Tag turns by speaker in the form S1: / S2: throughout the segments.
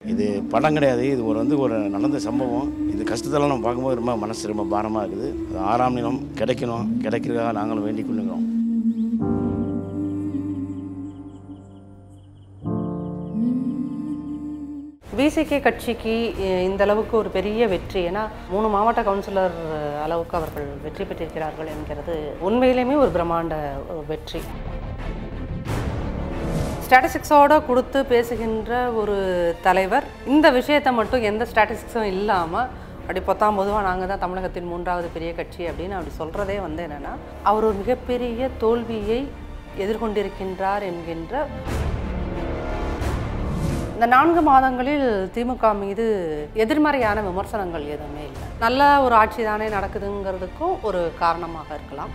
S1: இது படம் கிடையாது, இது ஒரு நடந்த சம்பவம். இது கஷ்டத்தெல்லாம் நம்ம பார்க்கும்போது ரொம்ப மனசு ரொம்ப பாரமாக இருக்குது. அது 6ஆம் நிலம் கிடைக்கணும், கிடைக்கிறதுக்காக நாங்களும் வேண்டிக் கொள்ளுகிறோம்.
S2: PMK கட்சிக்கு இந்த அளவுக்கு ஒரு பெரிய வெற்றி, ஏன்னா 3 மாவட்ட கவுன்சிலர் அளவுக்கு அவர்கள் வெற்றி பெற்றிருக்கிறார்கள் என்கிறது உண்மையிலுமே ஒரு பிரம்மாண்ட வெற்றி. ஸ்டாட்டிஸ்டிக்ஸோடு கொடுத்து பேசுகின்ற ஒரு தலைவர் இந்த விஷயத்தை மட்டும் எந்த ஸ்டாட்டிஸ்டிக்ஸும் இல்லாமல் அப்படி பொதுவாக நாங்கள் தான் தமிழகத்தின் 3வது பெரிய கட்சி அப்படின்னு அப்படி சொல்கிறதே என்னென்னா, அவர் ஒரு மிகப்பெரிய தோல்வியை எதிர்கொண்டிருக்கின்றார் என்கின்ற. இந்த 4 மாதங்களில் திமுக மீது எதிர்மறையான விமர்சனங்கள் எதுவுமே இல்லை. நல்ல ஒரு ஆட்சி தானே நடக்குதுங்கிறதுக்கும் ஒரு காரணமாக இருக்கலாம்.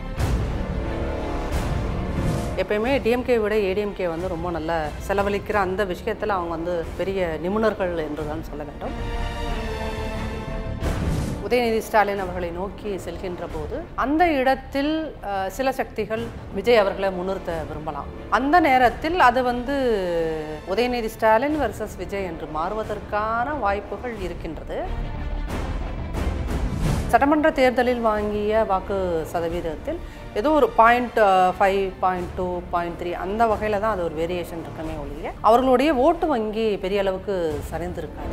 S2: எப்பயுமே டிஎம்கே விட ஏடிஎம்கே ரொம்ப நல்ல செலவழிக்கிற அந்த விஷயத்தில் அவங்க பெரிய நிபுணர்கள் என்று தான் சொல்ல வேண்டும். உதயநிதி ஸ்டாலின் அவர்களை நோக்கி செல்கின்ற போது அந்த இடத்தில் சில சக்திகள் விஜய் அவர்களை முன்னிறுத்த விரும்பலாம். அந்த நேரத்தில் அது உதயநிதி ஸ்டாலின் வெர்சஸ் விஜய் என்று மாறுவதற்கான வாய்ப்புகள் இருக்கின்றது. சட்டமன்ற தேர்தலில் வாங்கிய வாக்கு சதவீதத்தில் ஏதோ ஒரு 0.5, 0.2, 0.3 அந்த வகையில் தான் அது ஒரு வேரியேஷன் இருக்குமே ஒழிய அவர்களுடைய ஓட்டு வங்கி பெரிய அளவுக்கு சரிந்திருக்காது.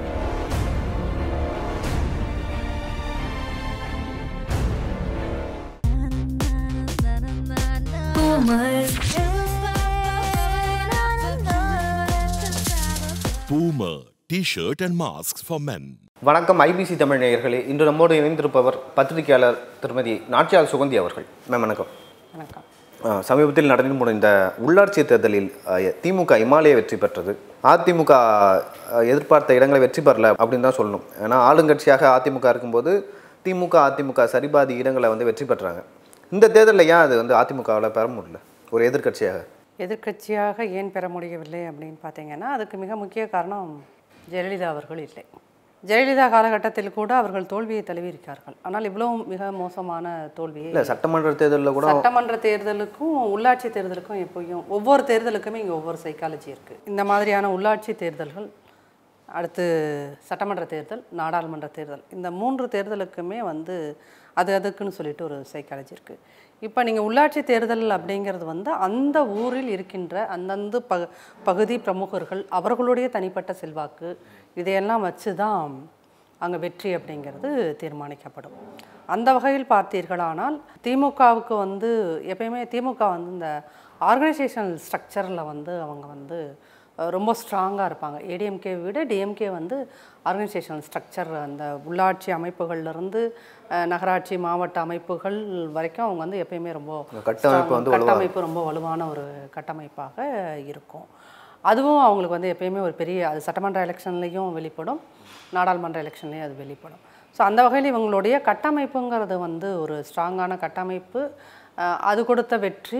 S3: Boomer T-shirt and masks for men.
S4: வணக்கம் ஐபிசி தமிழ் நேயர்களே. இன்று நம்மோடு இணைந்திருப்பவர் பத்திரிகையாளர் திருமதி நாச்சியால் சுகந்தி அவர்கள். மேம் வணக்கம்.
S2: வணக்கம்.
S4: சமீபத்தில் நடந்து முடிந்த உள்ளாட்சி தேர்தலில் திமுக இமாலய வெற்றி பெற்றது. அதிமுக எதிர்பார்த்த இடங்களை வெற்றி பெறல அப்படின்னு தான் சொல்லணும். ஏன்னா ஆளுங்கட்சியாக அதிமுக இருக்கும்போது அதிமுக சரிபாதி இடங்களை வெற்றி பெற்றாங்க. இந்த தேர்தலில் ஏன் அது அதிமுகவில் பெற முடியல ஒரு
S2: எதிர்க்கட்சியாக ஏன் பெற முடியவில்லை அப்படின்னு பார்த்தீங்கன்னா, அதுக்கு மிக முக்கிய காரணம் ஜெயலலிதா அவர்கள் இல்லை. ஜெயலலிதா காலகட்டத்தில் கூட அவர்கள் தோல்வியை தழுவியிருக்கார்கள். ஆனால் இவ்வளவு மிக மோசமான தோல்வியை இல்லை.
S4: சட்டமன்ற தேர்தலில் கூட
S2: சட்டமன்ற தேர்தலுக்கும் உள்ளாட்சி தேர்தலுக்கும் எப்பயும் ஒவ்வொரு தேர்தலுக்குமே இங்கே ஒவ்வொரு சைக்காலஜி இருக்குது. இந்த மாதிரியான உள்ளாட்சி தேர்தல்கள், அடுத்து சட்டமன்ற தேர்தல், நாடாளுமன்ற தேர்தல், இந்த 3 தேர்தலுக்குமே அதுக்குன்னு சொல்லிட்டு ஒரு சைக்காலஜி இருக்குது. இப்போ நீங்கள் உள்ளாட்சி தேர்தல் அப்படிங்கிறது அந்த ஊரில் இருக்கின்ற அந்தந்த பகுதி பிரமுகர்கள் அவர்களுடைய தனிப்பட்ட செல்வாக்கு இதையெல்லாம் வச்சு தான் அங்கே வெற்றி அப்படிங்கிறது தீர்மானிக்கப்படும். அந்த வகையில் பார்த்தீர்களானால் திமுகவுக்கு எப்பயுமே திமுக இந்த ஆர்கனைசேஷனல் ஸ்ட்ரக்சரில் அவங்க ரொம்ப ஸ்ட்ராங்காக இருப்பாங்க. ஏடிஎம்கே விட டிஎம்கே ஆர்கனைசேஷனல் ஸ்ட்ரக்சர், அந்த உள்ளாட்சி அமைப்புகள்லேருந்து நகராட்சி மாவட்ட அமைப்புகள் வரைக்கும் அவங்க எப்பயுமே ரொம்ப கட்டமைப்பு ரொம்ப வலுவான ஒரு கட்டமைப்பாக இருக்கும். அதுவும் அவங்களுக்கு எப்பயுமே ஒரு பெரிய, அது சட்டமன்ற எலெக்ஷன்லேயும் வெளிப்படும், நாடாளுமன்ற எலெக்ஷன்லேயும் அது வெளிப்படும். ஸோ அந்த வகையில் இவங்களுடைய கட்டமைப்புங்கிறது ஒரு ஸ்ட்ராங்கான கட்டமைப்பு, அது கொடுத்த வெற்றி.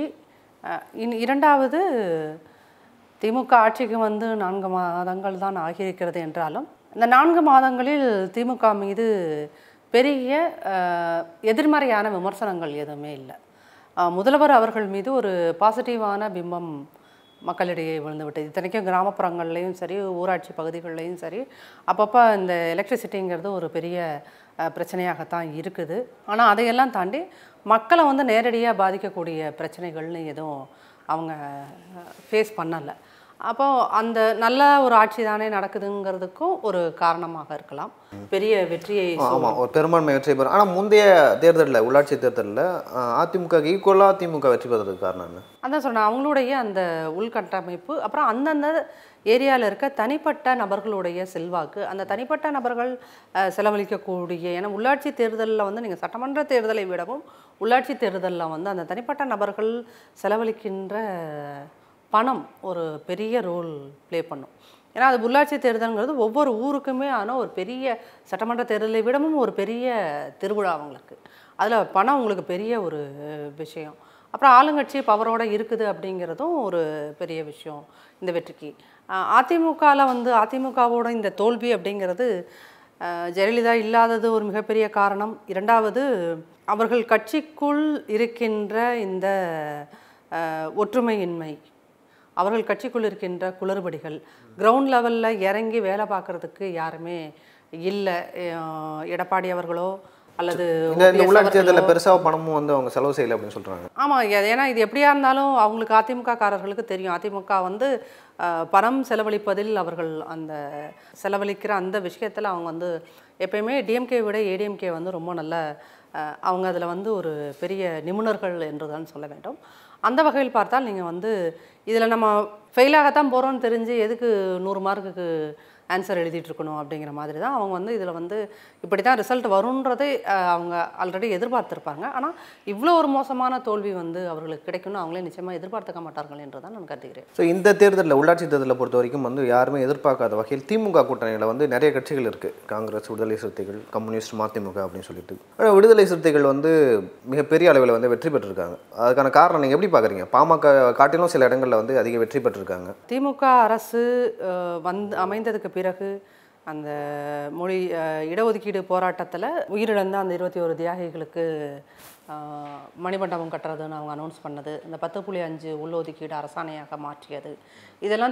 S2: இரண்டாவது, திமுக ஆட்சிக்கு 4 மாதங்கள் தான் ஆகியிருக்கிறது என்றாலும் இந்த 4 மாதங்களில் திமுக மீது பெரிய எதிர்மறையான விமர்சனங்கள் எதுவுமே இல்லை. முதல்வர் அவர்கள் மீது ஒரு பாசிட்டிவான பிம்பம் மக்களிடையே விழுந்துவிட்டது. இத்தனைக்கும் கிராமப்புறங்கள்லேயும் சரி, ஊராட்சி பகுதிகள்லேயும் சரி, அப்பப்போ இந்த எலக்ட்ரிசிட்டிங்கிறது ஒரு பெரிய பிரச்சனையாகத்தான் இருக்குது. ஆனால் அதையெல்லாம் தாண்டி மக்களை நேரடியாக பாதிக்கக்கூடிய பிரச்சனைகள்னு எதுவும் அவங்க ஃபேஸ் பண்ணலை. அப்போது அந்த நல்ல ஒரு ஆட்சி தானே நடக்குதுங்கிறதுக்கும் ஒரு காரணமாக இருக்கலாம் பெரிய வெற்றியை.
S4: ஆமாம், ஒரு பெரும்பான்மை வெற்றி பெறும். ஆனால் முந்தைய தேர்தலில், உள்ளாட்சி தேர்தலில் அதிமுக ஈக்குவலாக திமுக வெற்றி பெறதுக்கு காரணம் என்ன? அதான்
S2: சொன்னேன், அவங்களுடைய அந்த உள்கட்டமைப்பு, அப்புறம் அந்தந்த ஏரியாவில் இருக்க தனிப்பட்ட நபர்களுடைய செல்வாக்கு, அந்த தனிப்பட்ட நபர்கள் செலவழிக்கக்கூடிய. ஏன்னா உள்ளாட்சி தேர்தலில் நீங்கள் சட்டமன்ற தேர்தலை விடவும் உள்ளாட்சி தேர்தலில் அந்த தனிப்பட்ட நபர்கள் செலவழிக்கின்ற பணம் ஒரு பெரிய ரோல் ப்ளே பண்ணும். ஏன்னா அது உள்ளாட்சி தேர்தல்ங்கிறது ஒவ்வொரு ஊருக்குமே ஒரு பெரிய, சட்டமன்ற தேர்தலை விடவும் ஒரு பெரிய திருவிழா அவங்களுக்கு. அதில் பணம் உங்களுக்கு பெரிய ஒரு விஷயம். அப்புறம் ஆளுங்கட்சி பவரோடு இருக்குது அப்படிங்கிறதும் ஒரு பெரிய விஷயம் இந்த வெற்றிக்கு. அதிமுகவில் அதிமுகவோட இந்த தோல்வி அப்படிங்கிறது ஜெயலலிதா இல்லாதது ஒரு மிகப்பெரிய காரணம். இரண்டாவது, அவர்கள் கட்சிக்குள் இருக்கின்ற இந்த ஒற்றுமையின்மை, அவர்கள் கட்சிக்குள் இருக்கின்ற குளறுபடிகள், கிரவுண்ட் லெவலில் இறங்கி வேலை பார்க்குறதுக்கு யாருமே இல்லை. எடப்பாடி அவர்களோ அல்லது
S4: இந்த உள்ளாட்சி தேர்தலில் பெருசாக பணமும் வந்து அவங்க செலவு செய்யலை அப்படின்னு சொல்கிறாங்க.
S2: ஆமாம், ஏன்னா இது எப்படியா இருந்தாலும் அவங்களுக்கு அதிமுக காரர்களுக்கு தெரியும். அதிமுக வந்து பணம் செலவழிப்பதில் அவர்கள் அந்த செலவழிக்கிற அந்த விஷயத்தில் அவங்க வந்து எப்பயுமே டிஎம்கே விட ஏடிஎம்கே வந்து ரொம்ப நல்ல அவங்க அதில் வந்து ஒரு பெரிய நிபுணர்கள் என்று தான் சொல்ல வேண்டும். அந்த வகையில் பார்த்தால் நீங்கள் வந்து இதில் நம்ம ஃபெயிலாகத்தான் போகிறோன்னு தெரிஞ்சு எதுக்கு 100 மார்க்குக்கு ஆன்சர் எழுதிட்டு இருக்கணும் அப்படிங்கிற மாதிரி தான் அவங்க வந்து இதில் வந்து இப்படி தான் ரிசல்ட் வரும்ன்றதை அவங்க ஆல்ரெடி எதிர்பார்த்துருப்பாங்க. ஆனால் இவ்வளோ ஒரு மோசமான தோல்வி வந்து அவர்களுக்கு கிடைக்கும்னு அவங்களே நிச்சயமாக எதிர்பார்த்துக்க மாட்டார்கள் என்று தான் நான் கருதுகிறேன்.
S4: ஸோ இந்த தேர்தலில் உள்ளாட்சி தேர்தலை பொறுத்த வரைக்கும் வந்து யாருமே எதிர்பார்க்காத வகையில் திமுக கூட்டணியில் வந்து நிறைய கட்சிகள் இருக்குது. காங்கிரஸ், விடுதலை சிறுத்தைகள், கம்யூனிஸ்ட், மதிமுக அப்படின்னு சொல்லிட்டு. ஆனால் விடுதலை சிறுத்தைகள் வந்து மிகப்பெரிய அளவில் வந்து வெற்றி பெற்றிருக்காங்க. அதுக்கான காரணம் நீங்கள் எப்படி பார்க்குறீங்க? பாமக காட்டிலும் சில இடங்களில் வந்து அதிக வெற்றி பெற்றிருக்காங்க.
S2: திமுக அரசு அமைந்ததுக்கு பிறகு அந்த மொழி இடஒதுக்கீடு போராட்டத்தில் உயிரிழந்த அந்த 21 தியாகிகளுக்கு மணிமண்டபம் கட்டுறதுன்னு அவங்க அனௌன்ஸ் பண்ணது, இந்த 10.5 உள்ளொதுக்கீடு அரசாணையாக மாற்றியது, இதெல்லாம்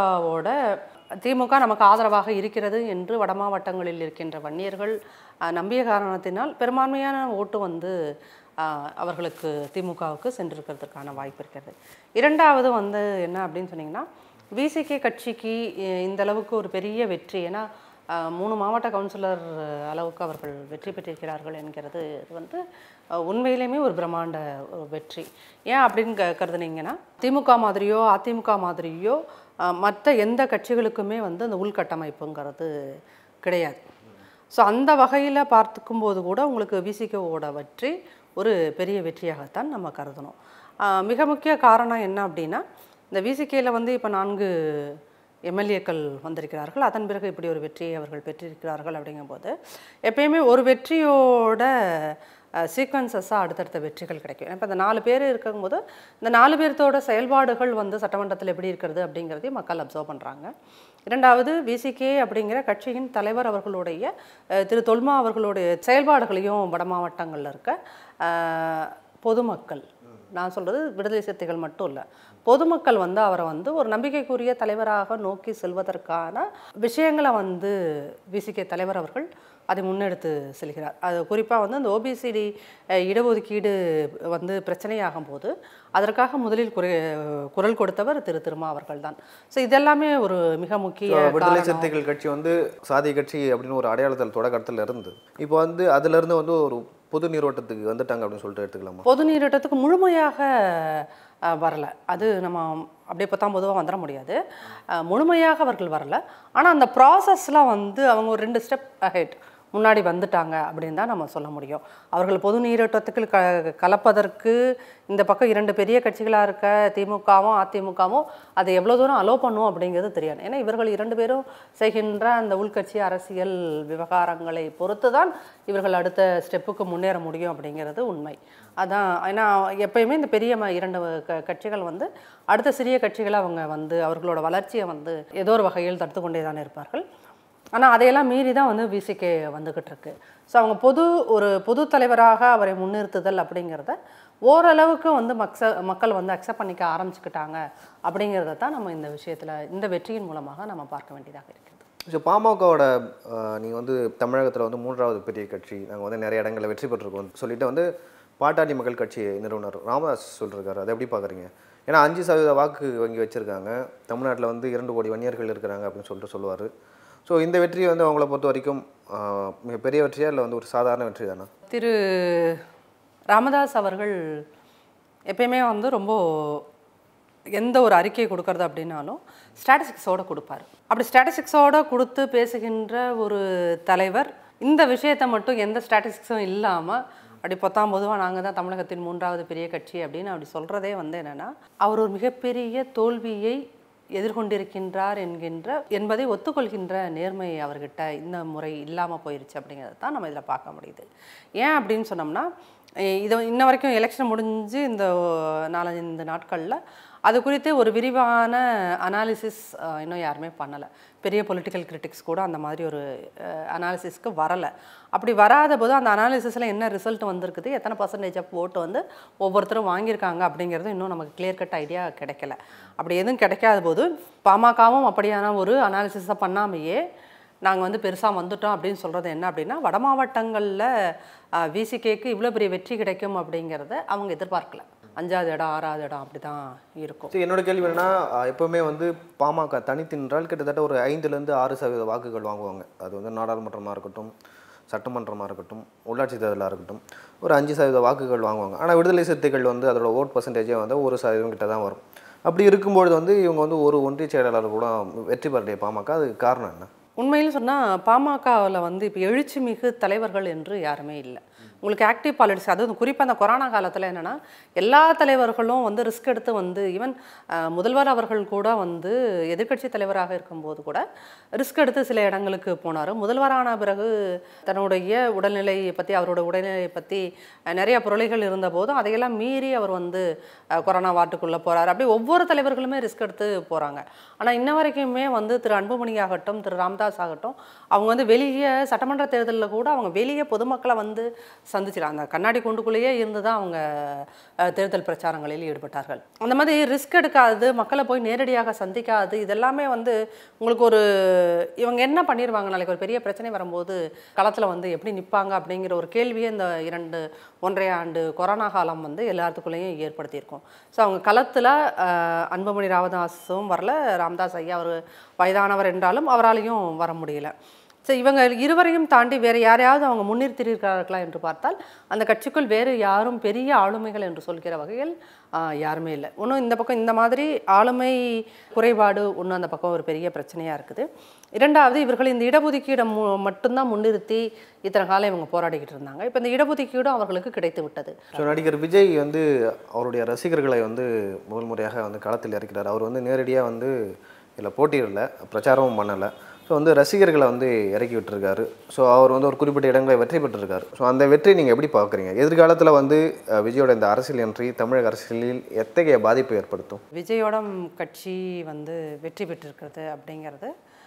S2: திமுக நமக்கு ஆதரவாக இருக்கிறது என்று வட மாவட்டங்களில் இருக்கின்ற வன்னியர்கள் நம்பிய காரணத்தினால் பெரும்பான்மையான ஓட்டு வந்து அவர்களுக்கு திமுகவுக்கு சென்றிருக்கிறதுக்கான வாய்ப்பு இருக்கிறது. இரண்டாவது வந்து என்ன அப்படின்னு சொன்னிங்கன்னா, விசிகே கட்சிக்கு இந்த அளவுக்கு ஒரு பெரிய வெற்றி, ஏன்னா 3 மாவட்ட கவுன்சிலர் அளவுக்கு அவர்கள் வெற்றி பெற்றிருக்கிறார்கள் என்கிறது வந்து உண்மையிலேயுமே ஒரு பிரம்மாண்ட வெற்றி. ஏன் அப்படின்னு கருதுனீங்கன்னா, திமுக மாதிரியோ அதிமுக மாதிரியோ மற்ற எந்த கட்சிகளுக்குமே வந்து அந்த உள்கட்டமைப்புங்கிறது கிடையாது. ஸோ அந்த வகையில் பார்த்துக்கும்போது கூட உங்களுக்கு விசிகேவோட வெற்றி ஒரு பெரிய வெற்றியாகத்தான் நம்ம கருதணும். மிக முக்கிய காரணம் என்ன அப்படின்னா, இந்த விசிகேயில் வந்து இப்போ 4 எம்எல்ஏக்கள் வந்திருக்கிறார்கள். அதன் பிறகு இப்படி ஒரு வெற்றியை அவர்கள் பெற்றிருக்கிறார்கள். அப்படிங்கும்போது எப்பயுமே ஒரு வெற்றியோட சீக்வன்சஸாக அடுத்தடுத்த வெற்றிகள் கிடைக்கும். இப்போ இந்த 4 பேர் இருக்கும்போது இந்த 4 பேர்த்தோட செயல்பாடுகள் வந்து சட்டமன்றத்தில் எப்படி இருக்கிறது அப்படிங்கிறதையும் மக்கள் அப்சர்வ் பண்ணுறாங்க. இரண்டாவது, விசிகே அப்படிங்கிற கட்சியின் தலைவர் அவர்களுடைய திரு தொல்மா அவர்களுடைய செயல்பாடுகளையும் வட மாவட்டங்களில் இருக்க பொதுமக்கள், நான் சொல்கிறது விடுதலை சிறுத்தைகள் மட்டும் இல்லை, பொதுமக்கள் வந்து அவரை வந்து ஒரு நம்பிக்கைக்குரிய தலைவராக நோக்கி செல்வதற்கான விஷயங்களை வந்து விசிகே தலைவர் அவர்கள் அதை முன்னெடுத்து செல்கிறார். அது குறிப்பாக வந்து அந்த ஓபிசிடி இடஒதுக்கீடு வந்து பிரச்சனையாகும் போது அதற்காக முதலில் குரல் கொடுத்தவர் திரு திருமா அவர்கள் தான். ஸோ இதெல்லாமே ஒரு மிக முக்கிய
S4: விடுதலை சிறுத்தைகள் கட்சி வந்து சாதி கட்சி அப்படின்னு ஒரு அடையாளத்தில் தொடக்கத்தில் இருந்து இப்போ வந்து அதிலிருந்து வந்து ஒரு பொது நீரோட்டத்துக்கு வந்துட்டாங்க அப்படின்னு சொல்லிட்டு எடுத்துக்கலாமா?
S2: பொது நீரோட்டத்துக்கு முழுமையாக வரலை. அது நம்ம அப்படியே பார்த்தா பொதுவாக வந்துட முடியாது. முழுமையாக அவர்கள் வரலை. ஆனால் அந்த ப்ராசஸ்லாம் வந்து அவங்க ஒரு 2 ஸ்டெப் அஹெட் முன்னாடி வந்துட்டாங்க அப்படின்னு தான் நம்ம சொல்ல முடியும். அவர்கள் பொது நீரோட்டத்துக்கு கலப்பதற்கு இந்த பக்கம் 2 பெரிய கட்சிகளாக இருக்க திமுகவும் அதிமுகவும் அதை எவ்வளோ தூரம் அலோ பண்ணும் அப்படிங்கிறது தெரியாது. ஏன்னா இவர்கள் 2 பேரும் செய்கின்ற அந்த உள்கட்சி அரசியல் விவகாரங்களை பொறுத்து தான் இவர்கள் அடுத்த ஸ்டெப்புக்கு முன்னேற முடியும் அப்படிங்கிறது உண்மை. அதான், ஏன்னா எப்பயுமே இந்த பெரிய 2 கட்சிகள் வந்து அடுத்த சிறிய கட்சிகளை அவங்க வந்து அவர்களோட வளர்ச்சியை வந்து ஏதோ ஒரு வகையில் தடுத்து கொண்டே தானே இருப்பார்கள். ஆனால் அதையெல்லாம் மீறி தான் வந்து விசிகே வந்துக்கிட்டு இருக்கு. ஸோ அவங்க பொது தலைவராக அவரை முன்னிறுத்துதல் அப்படிங்கிறத ஓரளவுக்கு வந்து மக்கள் வந்து அக்செப்ட் பண்ணிக்க ஆரம்பிச்சுக்கிட்டாங்க அப்படிங்கிறத தான் நம்ம இந்த விஷயத்தில் இந்த வெற்றியின் மூலமாக நம்ம பார்க்க வேண்டியதாக இருக்குது.
S4: ஸோ பாமகவோட நீங்கள் வந்து தமிழகத்தில் வந்து 3வது பெரிய கட்சி, நாங்கள் வந்து நிறைய இடங்களில் வெற்றி பெற்றிருக்கோம் சொல்லிட்டு வந்து பாட்டாளி மக்கள் கட்சி நிறுவனர் ராமதாஸ் சொல்லியிருக்காரு. அதை எப்படி பார்க்குறீங்க? ஏன்னா 5% வாக்கு வங்கி வச்சுருக்காங்க, தமிழ்நாட்டில் வந்து 2 கோடி வன்னியர்கள் இருக்கிறாங்க அப்படின்னு சொல்லிட்டு சொல்லுவார். ஸோ இந்த வெற்றி வந்து அவங்கள பொறுத்த வரைக்கும் மிகப்பெரிய வெற்றியா இல்லை வந்து ஒரு சாதாரண வெற்றி தானே?
S2: திரு ராமதாஸ் அவர்கள் எப்பயுமே வந்து ரொம்ப எந்த ஒரு அறிக்கை கொடுக்கறது அப்படின்னாலும் ஸ்டாட்டிஸ்டிக்ஸோடு கொடுப்பார். அப்படி ஸ்டாட்டிஸ்டிக்ஸோடு கொடுத்து பேசுகின்ற ஒரு தலைவர் இந்த விஷயத்தை மட்டும் எந்த ஸ்டாட்டிஸ்டிக்ஸும் இல்லாமல் அப்படி பொதுவாக நாங்கள் தான் தமிழகத்தின் 3வது பெரிய கட்சி அப்படின்னு அப்படி சொல்கிறதே வந்து என்னென்னா, அவர் ஒரு மிகப்பெரிய தோல்வியை எதிர்கொண்டிருக்கின்றார் என்பதை ஒத்துக்கொள்கின்ற நேர்மை அவர்கிட்ட இந்த முறை இல்லாமல் போயிடுச்சு அப்படிங்கிறத தான் நம்ம இதில் பார்க்க முடியுது. ஏன் அப்படின்னு சொன்னோம்னா, இது இன்ன வரைக்கும் எலெக்ஷன் முடிஞ்சு இந்த 4-5 நாட்களில் அது குறித்து ஒரு விரிவான அனாலிசிஸ் இன்னும் யாருமே பண்ணலை. பெரிய பொலிட்டிக்கல் கிரிட்டிக்ஸ் கூட அந்த மாதிரி ஒரு அனாலிசிஸ்க்கு வரலை. அப்படி வராத போது அந்த அனாலிசிஸில் என்ன ரிசல்ட் வந்திருக்குது, எத்தனை பர்சன்டேஜ் ஆஃப் ஓட்டு வந்து ஒவ்வொருத்தரும் வாங்கியிருக்காங்க அப்படிங்கிறது இன்னும் நமக்கு கிளியர் கட் ஐடியா கிடைக்கல. அப்படி எதுவும் கிடைக்காத போது பாமகவும் அப்படியான ஒரு அனாலிசிஸை பண்ணாமையே நாங்கள் வந்து பெருசாக வந்துட்டோம் அப்படின்னு சொல்கிறது என்ன அப்படின்னா, வட மாவட்டங்களில் விசிகேக்கு இவ்வளோ பெரிய வெற்றி கிடைக்கும் அப்படிங்கிறத அவங்க எதிர்பார்க்கல. 5வது இடம் 6வது இடம் அப்படி தான் இருக்கும்.
S4: சரி, என்னோட கேள்வி என்னன்னா, எப்போவுமே வந்து பாமக தனித்தின்றால் கிட்டத்தட்ட ஒரு 5லேருந்து 6% வாக்குகள் வாங்குவாங்க. அது வந்து நாடாளுமன்றமாக இருக்கட்டும், சட்டமன்றமாக இருக்கட்டும், உள்ளாட்சி தேர்தலாக இருக்கட்டும், ஒரு 5% வாக்குகள் வாங்குவாங்க. ஆனால் விடுதலை சிறுத்தைகள் வந்து அதோட ஓட் பர்சன்டேஜே வந்து 1% கிட்ட தான் வரும். அப்படி இருக்கும்பொழுது வந்து இவங்க வந்து ஒரு ஒன்றிய செயலாளர் கூட வெற்றி பெறலையே பாமக, அதுக்கு காரணம் என்ன?
S2: உண்மையில் சொன்னால் பாமகவில் வந்து இப்போ எழுச்சி மிகு தலைவர்கள் என்று யாருமே இல்லை. உங்களுக்கு ஆக்டிவ் பாலிடிக்ஸ், அதுவும் குறிப்பாக அந்த கொரோனா காலத்தில் என்னென்னா எல்லா தலைவர்களும் வந்து ரிஸ்க் எடுத்து வந்து ஈவன் முதல்வர் அவர்கள் கூட வந்து எதிர்க்கட்சி தலைவராக இருக்கும்போது கூட ரிஸ்க் எடுத்து சில இடங்களுக்கு போனார். முதல்வரான பிறகு தன்னுடைய உடல்நிலையை பற்றி, அவரோட உடல்நிலையை பற்றி நிறைய புரளிகள் இருந்தபோதும் அதையெல்லாம் மீறி அவர் வந்து கொரோனா வார்டுக்குள்ளே போகிறார். அப்படி ஒவ்வொரு தலைவர்களுமே ரிஸ்க் எடுத்து போகிறாங்க. ஆனால் இன்ன வரைக்குமே வந்து திரு அன்புமணி ஆகட்டும், திரு ராமதாஸ் ஆகட்டும், அவங்க வந்து வெளியே சட்டமன்ற தேர்தலில் கூட அவங்க வெளியே பொதுமக்களை வந்து சந்திச்சிடலாம். அந்த கண்ணாடி கூண்டுக்குள்ளேயே இருந்து தான் அவங்க தேர்தல் பிரச்சாரங்களில் ஈடுபட்டார்கள். அந்த மாதிரி ரிஸ்க் எடுக்காது, மக்களை போய் நேரடியாக சந்திக்காது, இதெல்லாமே வந்து உங்களுக்கு ஒரு இவங்க என்ன பண்ணிடுவாங்க, நாளைக்கு ஒரு பெரிய பிரச்சனை வரும்போது களத்தில் வந்து எப்படி நிற்பாங்க அப்படிங்கிற ஒரு கேள்வியை இந்த 1.5 ஆண்டு கொரோனா காலம் வந்து எல்லாத்துக்குள்ளேயும் ஏற்படுத்தியிருக்கும். ஸோ அவங்க களத்தில் அன்புமணி ராமதாஸும் வரல, ராமதாஸ் ஐயா அவர் வயதானவர் என்றாலும் அவராலையும் வர முடியல. ஸோ இவங்க இருவரையும் தாண்டி வேறு யாரையாவது அவங்க முன்னிறுத்தியிருக்கிறார்களா என்று பார்த்தால் அந்த கட்சிக்குள் வேறு யாரும் பெரிய ஆளுமைகள் என்று சொல்கிற வகையில் யாருமே இல்லை. ஒன்றும் இந்த பக்கம் இந்த மாதிரி ஆளுமை குறைபாடு ஒன்று அந்த பக்கம் ஒரு பெரிய பிரச்சனையாக இருக்குது. இரண்டாவது, இவர்கள் இந்த இடஒதுக்கீடை மட்டும்தான் முன்னிறுத்தி இத்தனை காலம் இவங்க போராடிக்கிட்டு இருந்தாங்க. இப்போ இந்த இடஒதுக்கீடும் அவர்களுக்கு கிடைத்து விட்டது.
S4: ஸோ நடிகர் விஜய் வந்து அவருடைய ரசிகர்களை வந்து முதல் முறையாக வந்து களத்தில் இறக்கிறார். அவர் வந்து நேரடியாக வந்து இதில் போட்டியிடலை, பிரச்சாரமும் பண்ணலை. ஸோ வந்து ரசிகர்களை வந்து இறக்கி விட்டுருக்காரு. ஸோ அவர் வந்து ஒரு குறிப்பிட்ட இடங்களை வெற்றி பெற்றிருக்காரு. ஸோ அந்த வெற்றியை நீங்கள் எப்படி பார்க்குறீங்க? எதிர்காலத்தில் வந்து விஜயோட இந்த அரசியல் என்ட்ரி தமிழக அரசியலில் எத்தகைய பாதிப்பை ஏற்படுத்தும்?
S2: விஜயோட கட்சி வந்து வெற்றி பெற்றிருக்கிறது அப்படிங்கிறது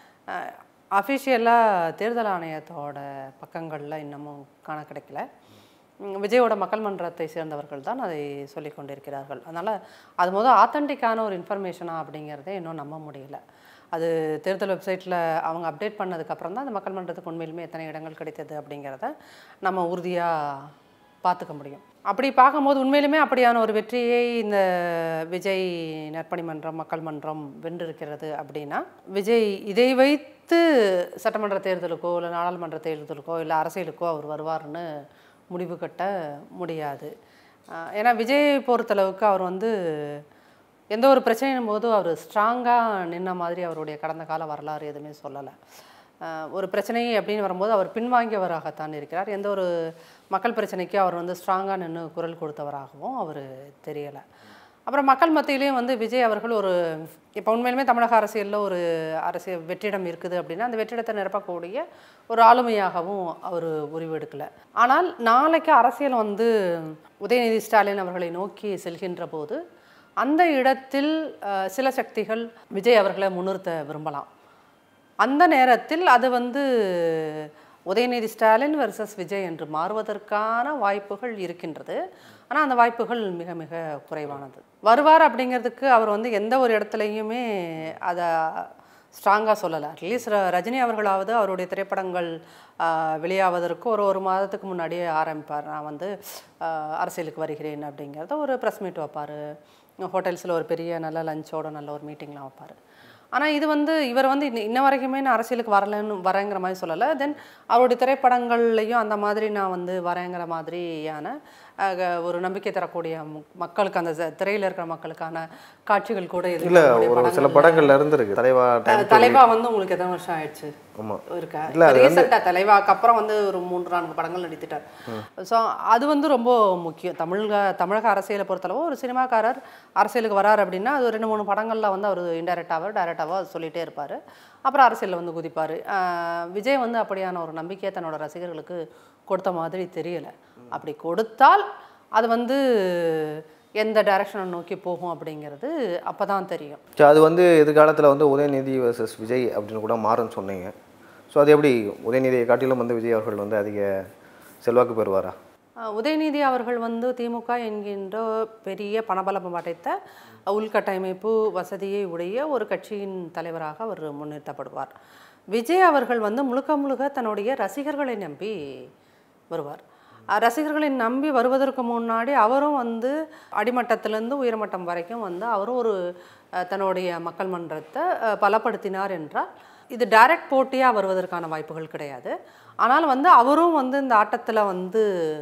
S2: அஃபிஷியலாக தேர்தல் ஆணையத்தோட பக்கங்களில் இன்னமும் காண கிடைக்கல. விஜயோட மக்கள் மன்றத்தை சேர்ந்தவர்கள் தான் அதை சொல்லி கொண்டிருக்கிறார்கள். அதனால் அது ஆத்தென்டிக்கான ஒரு இன்ஃபர்மேஷனாக அப்படிங்கிறதே இன்னும் நம்ப முடியல. அது தேர்தல் வெப்சைட்டில் அவங்க அப்டேட் பண்ணதுக்கப்புறம் தான் அந்த மக்கள் மன்றத்துக்கு உண்மையிலுமே எத்தனை இடங்கள் கிடைத்தது அப்படிங்கிறத நம்ம உறுதியாக பார்த்துக்க முடியும். அப்படி பார்க்கும்போது உண்மையிலுமே அப்படியான ஒரு வெற்றியை இந்த விஜய் நற்பணி மன்றம், மக்கள் மன்றம் வென்றிருக்கிறது அப்படின்னா, விஜய் இதை வைத்து சட்டமன்ற தேர்தலுக்கோ இல்லை நாடாளுமன்ற தேர்தலுக்கோ இல்லை அரசியலுக்கோ அவர் வருவார்னு முடிவு கட்ட முடியாது. ஏன்னா விஜய் பொறுத்தளவுக்கு அவர் வந்து எந்த ஒரு பிரச்சனையும் போது அவர் ஸ்ட்ராங்காக நின்ன மாதிரி அவருடைய கடந்த கால வரலாறு எதுவுமே சொல்லலை. ஒரு பிரச்சனை அப்படின்னு வரும்போது அவர் பின்வாங்கியவராகத்தான் இருக்கிறார். எந்த ஒரு மக்கள் பிரச்சனைக்கு அவர் வந்து ஸ்ட்ராங்காக நின்று குரல் கொடுத்தவராகவும் அவர் தெரியலை. அப்புறம் மக்கள் மத்தியிலையும் வந்து விஜய் அவர்கள் ஒரு இப்போ உண்மையிலுமே தமிழக அரசியலில் ஒரு அரசியல் வெற்றிடம் இருக்குது அப்படின்னா அந்த வெற்றிடத்தை நிரப்பக்கூடிய ஒரு ஆளுமையாகவும் அவர் உருவெடுக்கலை. ஆனால் நாளைக்கு அரசியல் வந்து உதயநிதி ஸ்டாலின் அவர்களை நோக்கி செல்கின்ற போது அந்த இடத்தில் சில சக்திகள் விஜய் அவர்களை முன்னிறுத்த விரும்பலாம். அந்த நேரத்தில் அது வந்து உதயநிதி ஸ்டாலின் வெர்சஸ் விஜய் என்று மாறுவதற்கான வாய்ப்புகள் இருக்கின்றது. ஆனால் அந்த வாய்ப்புகள் மிக மிக குறைவானது. வருவார் அப்படிங்கிறதுக்கு அவர் வந்து எந்த ஒரு இடத்துலையுமே அதை ஸ்ட்ராங்காக சொல்லலை. அட்லீஸ்ட் ரஜினி அவர்களாவது அவருடைய திரைப்படங்கள் வெளியாவதற்கு ஒரு மாதத்துக்கு முன்னாடியே ஆரம்பிப்பார். நான் வந்து அரசியலுக்கு வருகிறேன் அப்படிங்கிறத ஒரு ப்ரெஸ் மீட் வைப்பார். ஹோட்டல்ஸில் ஒரு பெரிய நல்ல லஞ்சோட நல்ல ஒரு மீட்டிங்லாம் வைப்பார். ஆனால் இது வந்து இவர் வந்து இன்ன வரைக்குமே நான் அரசியலுக்கு வரேங்கிற மாதிரி சொல்லலை. தென் அவருடைய திரைப்படங்கள்லையும் அந்த மாதிரி நான் வந்து வரேங்கிற மாதிரியான ஒரு நம்பிக்கை தரக்கூடிய மக்களுக்கு அந்த திரையில் இருக்கிற மக்களுக்கான காட்சிகள் கூட
S4: இல்லை. ஒரு சில படங்கள்ல இருந்துருக்கு.
S2: தலைவா வந்து உங்களுக்கு எத்தனை வருஷம் ஆயிடுச்சு இருக்கா? ரீசெண்டாக தலைவாக்கு அப்புறம் வந்து ஒரு 3-4 படங்கள் நடித்துட்டார். ஸோ அது வந்து ரொம்ப முக்கியம். தமிழக அரசியலை பொறுத்தளவு ஒரு சினிமாக்காரர் அரசியலுக்கு வரார் அப்படின்னா அது 2-3 படங்களில் வந்து அவர் டைரக்டாக சொல்லிகிட்டே இருப்பார். அப்புறம் அரசியலில் வந்து குதிப்பார். விஜய் வந்து அப்படியான ஒரு நம்பிக்கையை தன்னோட ரசிகர்களுக்கு கொடுத்த மாதிரி தெரியலை. அப்படி கொடுத்தால் அது வந்து எந்த டைரக்ஷனை நோக்கி போகும் அப்படிங்கிறது அப்போ தான் தெரியும்.
S4: அது வந்து எதிர்காலத்தில் வந்து உதயநிதி வர்சஸ் விஜய் அப்படின்னு கூட மாறும்னு சொன்னீங்க. ஸோ அது எப்படி உதயநிதியை காட்டிலும் வந்து விஜய் அவர்கள் வந்து அதிக செல்வாக்கு பெறுவாரா?
S2: உதயநிதி அவர்கள் வந்து திமுக என்கின்ற பெரிய பணபலம் படைத்த உள்கட்டமைப்பு வசதியை உடைய ஒரு கட்சியின் தலைவராக அவர் முன்னிறுத்தப்படுவார். விஜய் அவர்கள் வந்து முழுக்க முழுக்க தன்னுடைய ரசிகர்களை நம்பி வருவார். ரசிகர்களை நம்பி வருவதற்கு முன்னாடி அவரும் வந்து அடிமட்டத்திலேருந்து உயர்மட்டம் வரைக்கும் வந்து அவரும் ஒரு தன்னுடைய மக்கள் மன்றத்தை பலப்படுத்தினார் என்றால் இது டைரக்ட் போட்டியாக வருவதற்கான வாய்ப்புகள் கிடையாது. ஆனால் வந்து அவரும் வந்து இந்த ஆட்டத்தில் வந்து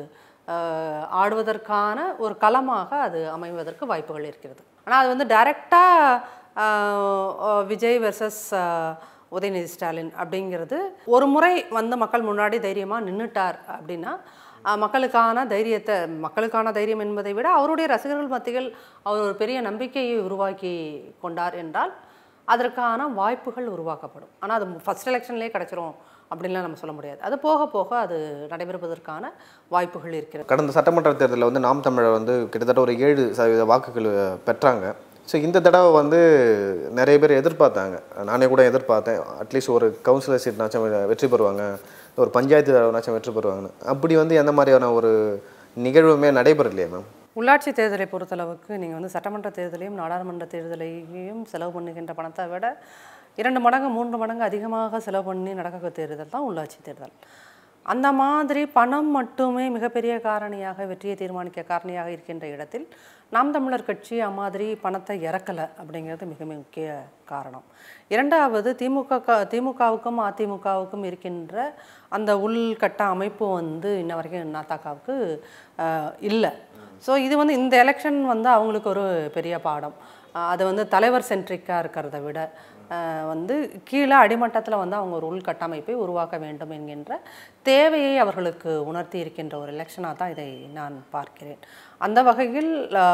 S2: ஆடுவதற்கான ஒரு களமாக அது அமைவதற்கு வாய்ப்புகள் இருக்கிறது. ஆனால் அது வந்து டைரெக்டாக விஜய் வெர்சஸ் உதயநிதி ஸ்டாலின் அப்படிங்கிறது ஒரு முறை வந்து மக்கள் முன்னாடி தைரியமாக நின்றுட்டார் அப்படின்னா மக்களுக்கான தைரியம் என்பதை விட அவருடைய ரசிகர்கள் மத்தியில் அவர் ஒரு பெரிய நம்பிக்கையை உருவாக்கி கொண்டார் என்றால் அதற்கான வாய்ப்புகள் உருவாக்கப்படும். ஆனால் அது ஃபஸ்ட் எலெக்ஷன்லேயே கிடச்சிரும் அப்படின்லாம் நம்ம சொல்ல முடியாது. அது போக போக அது நடைபெறுவதற்கான வாய்ப்புகள் இருக்கிறது.
S4: கடந்த சட்டமன்ற தேர்தலில் வந்து நாம் தமிழர் வந்து கிட்டத்தட்ட ஒரு 7% வாக்குகள் பெற்றாங்க. ஸோ இந்த தடவை வந்து நிறைய பேர் எதிர்பார்த்தாங்க, நானே கூட எதிர்பார்த்தேன், அட்லீஸ்ட் ஒரு கவுன்சிலர் சீட்னாச்சும் வெற்றி பெறுவாங்க, ஒரு பஞ்சாயத்து தலைவனாச்சும் வெற்றி பெறுவாங்கன்னு. அப்படி வந்து எந்த மாதிரியான ஒரு நிகழ்வுமே நடைபெறலையே மேம்?
S2: உள்ளாட்சி தேர்தலை பொறுத்தளவுக்கு நீங்கள் வந்து சட்டமன்ற தேர்தலையும் நாடாளுமன்ற தேர்தலையும் செலவு பண்ணுகின்ற பணத்தை விட 2 மடங்கு 3 மடங்கு அதிகமாக செலவு பண்ணி நடக்க தேர்தல் தான் உள்ளாட்சி தேர்தல். அந்த மாதிரி பணம் மட்டுமே மிகப்பெரிய காரணியாக வெற்றியை தீர்மானிக்க காரணியாக இருக்கின்ற இடத்தில் நாம் தமிழர் கட்சி அம்மாதிரி பணத்தை இறக்கலை அப்படிங்கிறது மிக முக்கிய காரணம். இரண்டாவது திமுகவுக்கும் அதிமுகவுக்கும் இருக்கின்ற அந்த உள்கட்ட அமைப்பு வந்து இன்ன வரைக்கும் நாத்தாக்காவுக்கு இல்லை. ஸோ இது வந்து இந்த எலெக்ஷன் வந்து அவங்களுக்கு ஒரு பெரிய பாடம். அது வந்து தலைவர் சென்ட்ரிக்காக இருக்கிறத விட வந்து கீழே அடிமட்டத்தில் வந்து அவங்க ஒரு உள்கட்டமைப்பை உருவாக்க வேண்டும் என்கின்ற தேவையை அவர்களுக்கு உணர்த்தி இருக்கின்ற ஒரு எலெக்ஷனாக தான் இதை நான் பார்க்கிறேன். அந்த வகையில்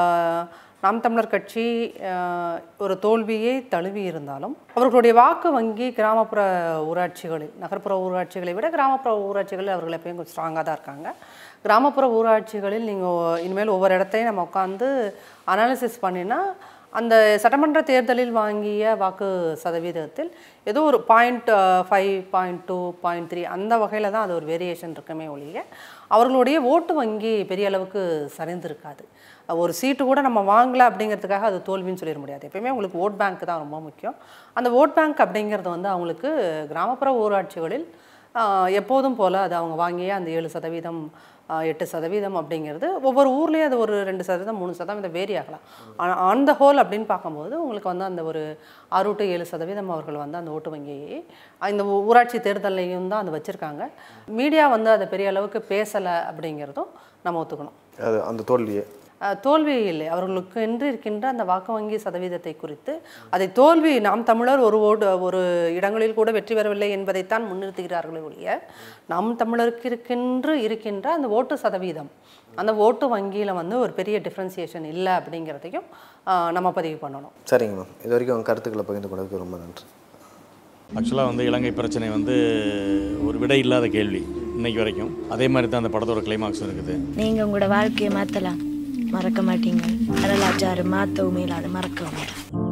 S2: நாம் தமிழர் கட்சி ஒரு தோல்வியை தழுவி இருந்தாலும் அவர்களுடைய வாக்கு வங்கி கிராமப்புற ஊராட்சிகளில், நகர்ப்புற ஊராட்சிகளை விட கிராமப்புற ஊராட்சிகளில் அவர்கள் எப்பயும் கொஞ்சம் ஸ்ட்ராங்காக தான் இருக்காங்க. கிராமப்புற ஊராட்சிகளில் நீங்கள் இனிமேல் ஒவ்வொரு இடத்தையும் நம்ம உட்காந்து அனாலிசிஸ் பண்ணினா அந்த சட்டமன்ற தேர்தலில் வாங்கிய வாக்கு சதவீதத்தில் ஏதோ ஒரு 0.5, 0.2, 0.3 அந்த வகையில் தான் அது ஒரு வேரியேஷன் இருக்குமே ஒழிய அவர்களுடைய ஓட்டு வங்கி பெரிய அளவுக்கு சரிந்திருக்காது. ஒரு சீட்டு கூட நம்ம வாங்கலை அப்படிங்கிறதுக்காக அது தோல்வின்னு சொல்லிட முடியாது. எப்பயுமே உங்களுக்கு ஓட் பேங்க் தான் ரொம்ப முக்கியம். அந்த ஓட் பேங்க் அப்படிங்கிறது வந்து அவங்களுக்கு கிராமப்புற ஊராட்சிகளில் எப்போதும் போல் அது அவங்க வாங்கிய அந்த 7%, 8% அப்படிங்கிறது ஒவ்வொரு ஊர்லேயும் அது ஒரு 2%, 3% வேரி ஆகலாம். ஆனால் ஆன் த ஹோல் அப்படின்னு பார்க்கும்போது உங்களுக்கு வந்து அந்த ஒரு 6 to 7% அவர்கள் வந்து அந்த ஓட்டு வங்கியை இந்த ஊராட்சி தேர்தலையும் தான் அது வச்சுருக்காங்க. மீடியா வந்து அதை பெரிய அளவுக்கு பேசலை அப்படிங்கிறதும் நம்ம ஒத்துக்கணும்.
S4: அது அந்த
S2: தோல்வி இல்லை, அவர்களுக்கு என்று இருக்கின்ற அந்த வாக்கு வங்கி சதவீதத்தை குறித்து அதை தோல்வி நாம் தமிழர் ஒரு இடங்களில் கூட வெற்றி பெறவில்லை என்பதைத்தான் முன்னிறுத்துகிறார்களே ஒழிய நாம் தமிழருக்கு இருக்கின்ற அந்த ஓட்டு சதவீதம், அந்த ஓட்டு வங்கியில் வந்து ஒரு பெரிய டிஃப்ரென்சியேஷன் இல்லை அப்படிங்கிறதையும் நம்ம பதிவு பண்ணணும்.
S4: சரிங்க மேம், இது வரைக்கும் உங்கள் கருத்துக்களை பகிர்ந்து கொண்டதுக்கு ரொம்ப நன்றி.
S1: ஆக்சுவலாக வந்து இலங்கை பிரச்சனை வந்து ஒரு விடை இல்லாத கேள்வி இன்னைக்கு வரைக்கும். அதே மாதிரி தான் அந்த படத்தோட கிளைமாக்ஸும் இருக்குது.
S5: நீங்கள் உங்களோட வாழ்க்கையை மாற்றலாம், மறக்க மாட்டீங்க. வரலாற்று மாற்றவும் மேலாது மறக்கவும்.